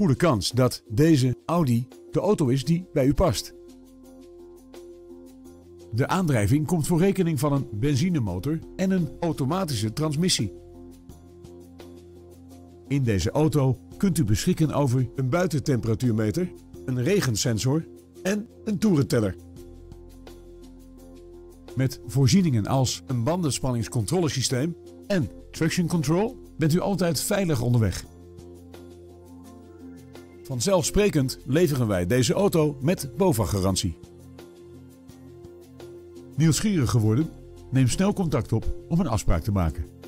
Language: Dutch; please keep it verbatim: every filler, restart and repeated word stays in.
goede kans dat deze Audi de auto is die bij u past. De aandrijving komt voor rekening van een benzinemotor en een automatische transmissie. In deze auto kunt u beschikken over een buitentemperatuurmeter, een regensensor en een toerenteller. Met voorzieningen als een bandenspanningscontrolesysteem en traction control bent u altijd veilig onderweg. Vanzelfsprekend leveren wij deze auto met BOVAG-garantie. Nieuwsgierig geworden? Neem snel contact op om een afspraak te maken.